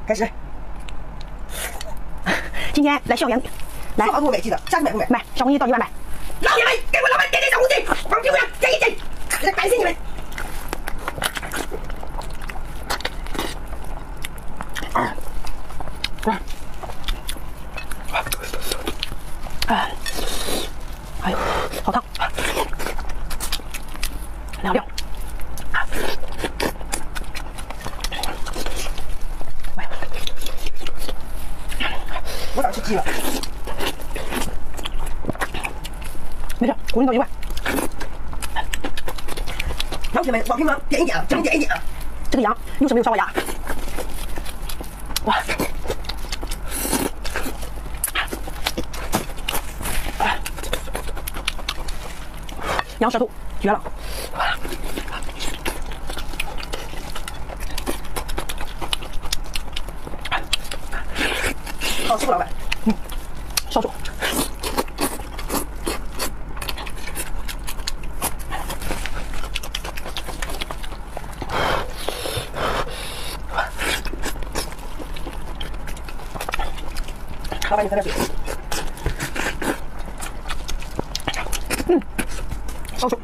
开始。 今天来校园，来。 说好给我买记得，下次买不买？ 买，小红衣到1万买。 老铁们，给我老板点点小红心，帮漂亮点一点，感谢你们。 哎呦，好烫！凉凉。 我早吃鸡了。 没事，我给你到1万。 老铁们，网评们点一点啊，咱们点一点啊。 这个羊又是没有刷过牙。哇！羊舌头绝了！ 好吃不，老板？ 烧煮。 老板，你喝点水。 烧煮。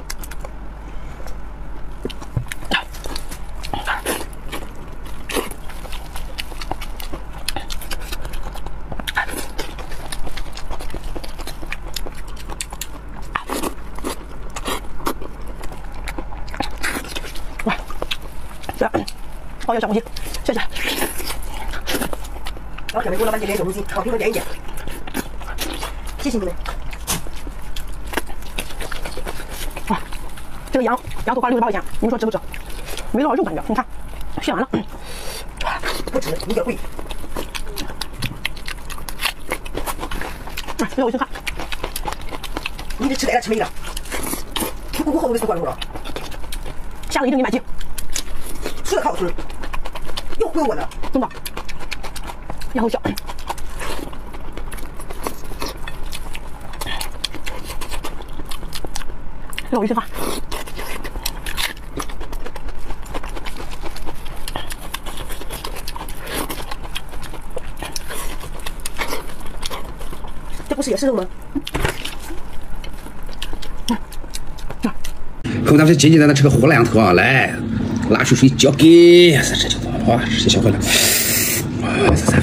哇，这好有小红心，谢谢。 老铁们，给我老板点点小红心，好评论点一点，谢谢你们。 哇，这个羊头花了68块钱，你们说值不值？没多少肉感觉，你看，炫完了。 不值，有点贵。 没有一身汗。 你这吃来了吃没了，你姑姑好多的吃惯肉了， 下次一定给你买鸡。 吃了好吃，又回我了， 真的。然后小，让我一身汗。 这不是也是肉吗？ 后咱们简简单单吃个火两头啊，来，拿出水浇给，这就哇，直接销毁了。哇，这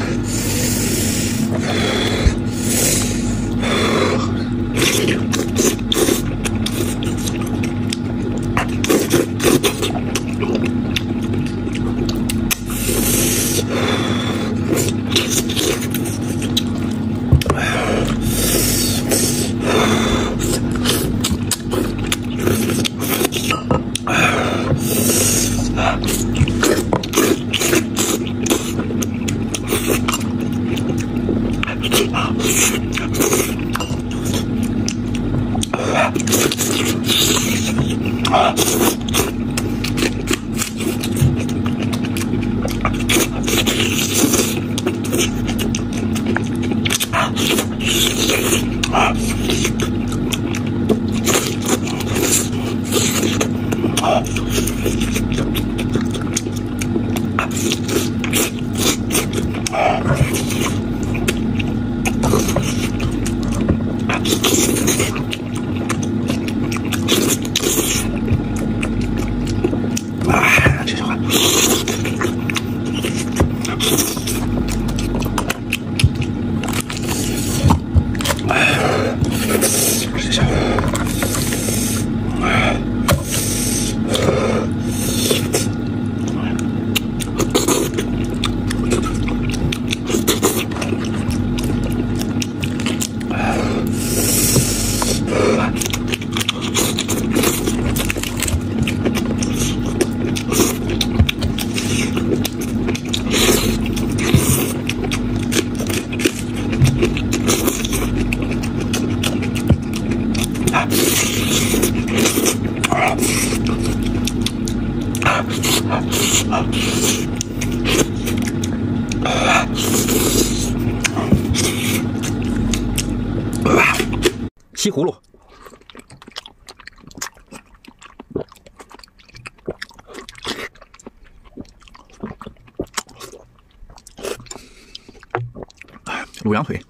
西葫芦。 卤羊腿。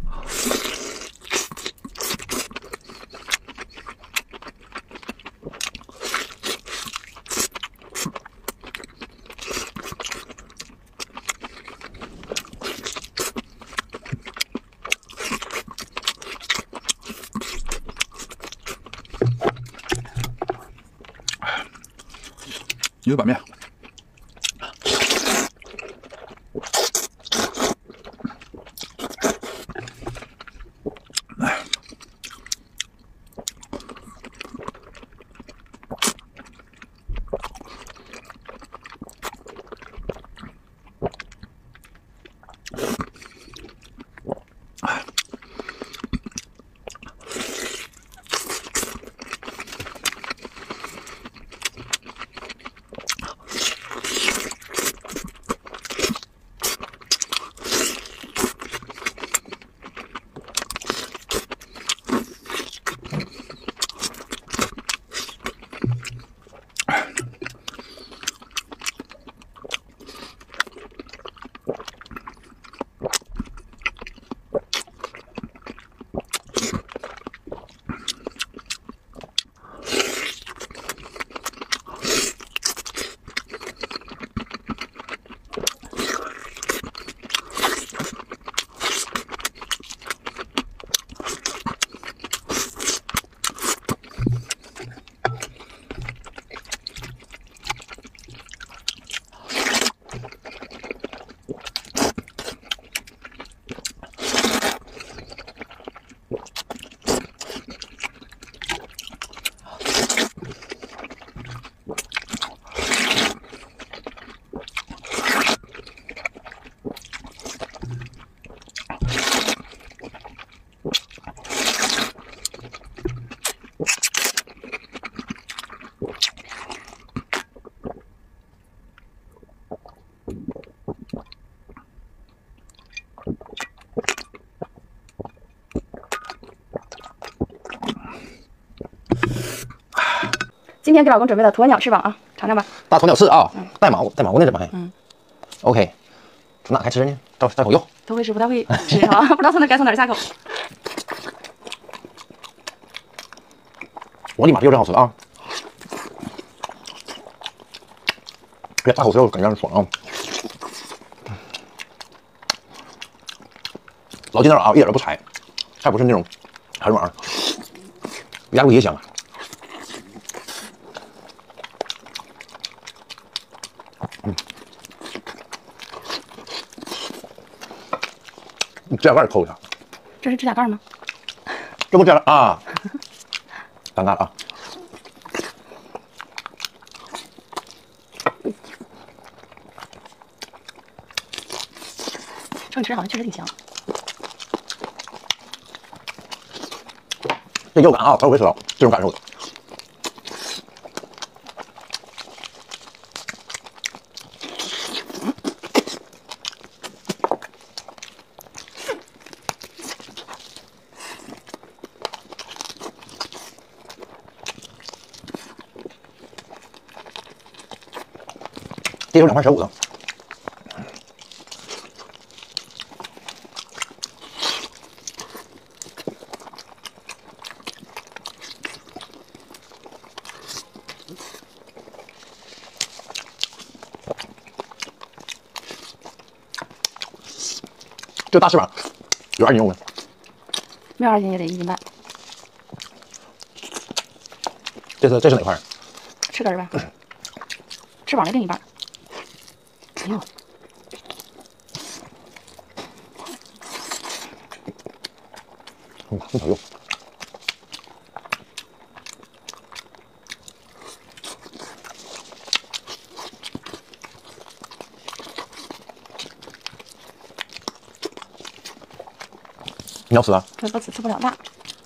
牛板面， 今天给老公准备的鸵鸟翅膀啊，尝尝吧。 大鸵鸟翅啊，带毛呢，这玩意。OK， 从哪开吃呢？照口肉。 都会吃不太会吃啊，不知道该从哪儿下口。 我的妈，这肉真好吃啊！这大口吃肉感觉很爽啊！老筋道啊，一点都不柴，还不是那种很软，鸭肉也香。指甲盖抠一下， 这是指甲盖吗？ 这不指甲盖啊，尴尬了啊！ 这你吃好像确实挺香。 这肉感啊，头回吃到这种感受的。这有2块15的，这大翅膀有2斤肉吗？ 没有2斤也得1斤半。 这是哪块？ 翅根呗，翅膀的另一半。哎呦， 这好用。你要吃啊？ 这吃不了辣。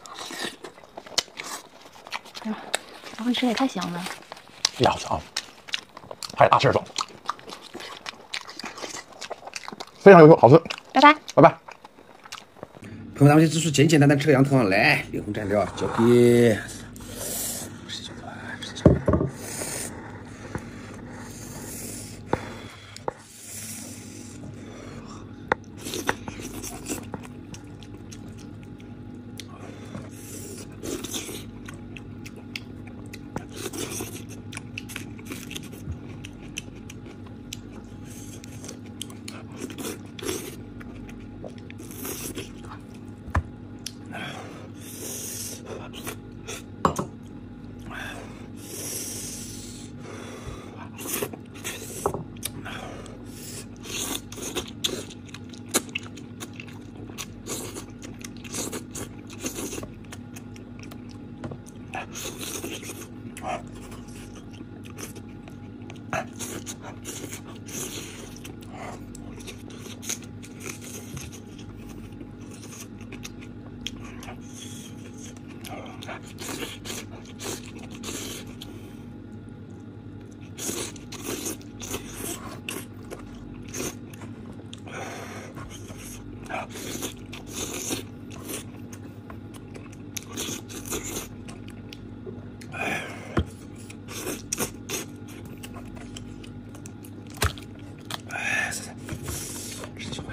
哎呀，然后你吃的也太香了。 这家好吃啊！还大翅爽，非常优秀，好吃。 拜拜， 拜拜。 朋友们，咱们只是简简单单吃个羊头，来，灵魂蘸料交给。 吃小块。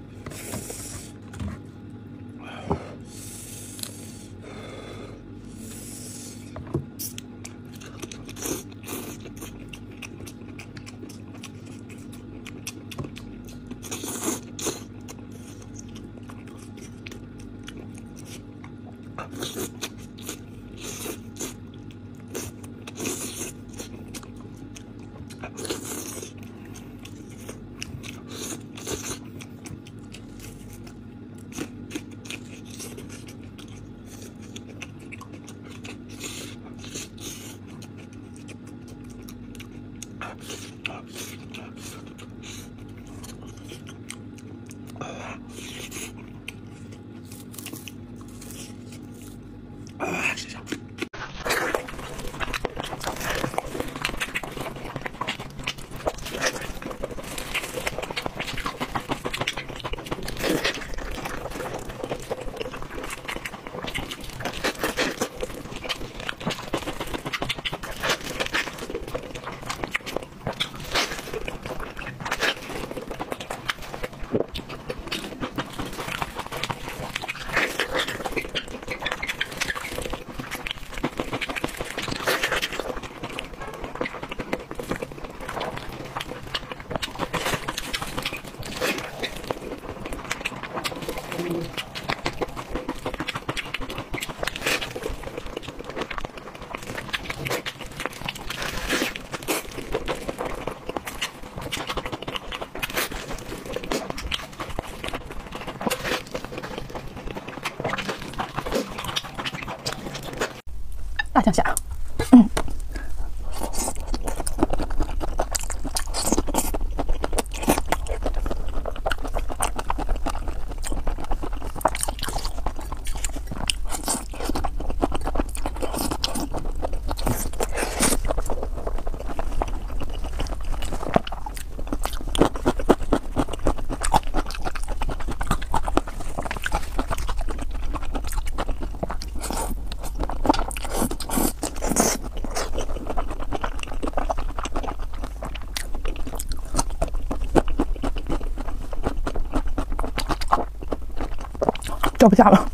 吃下。 辣酱虾，吃不下了。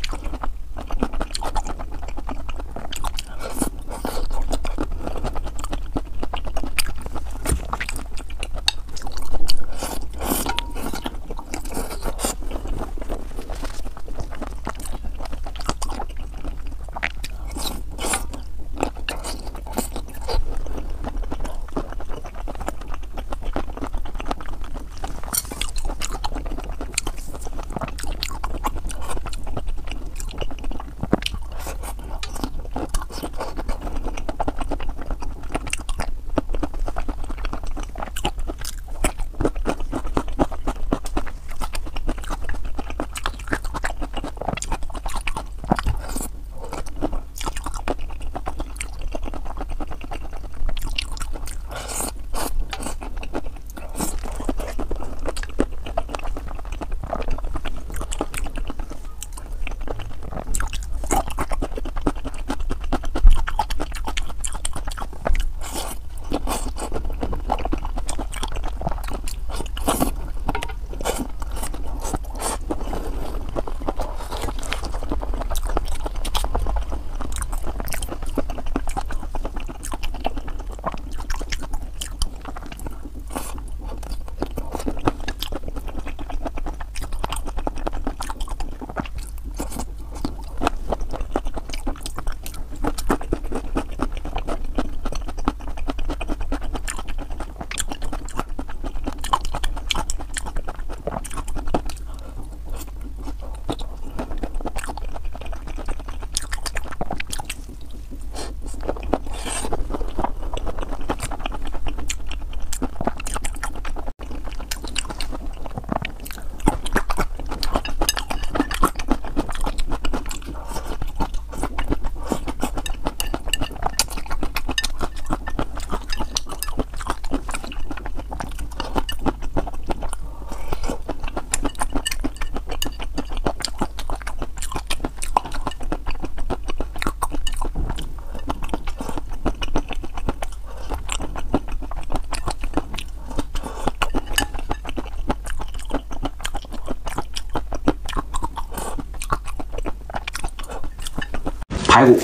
排骨。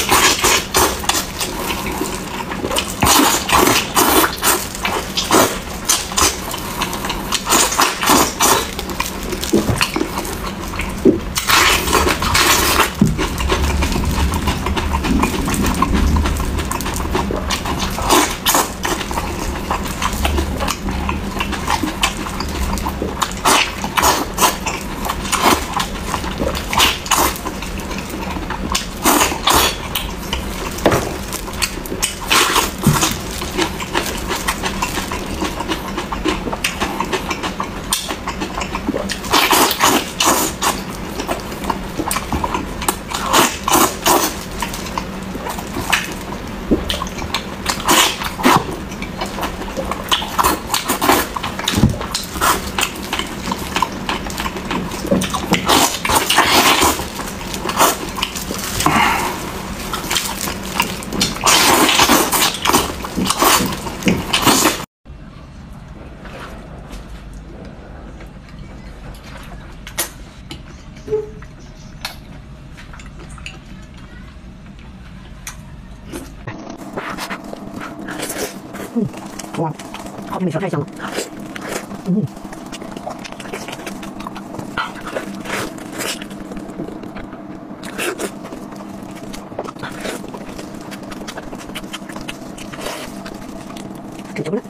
哇，好美，小太香了。真漂亮。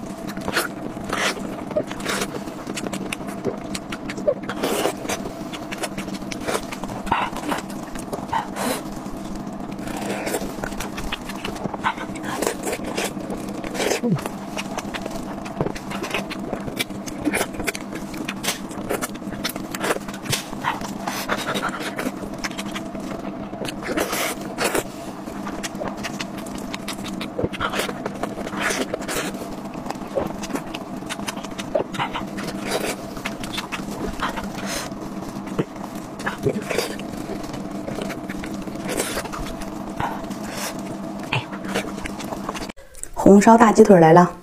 红烧大鸡腿来了。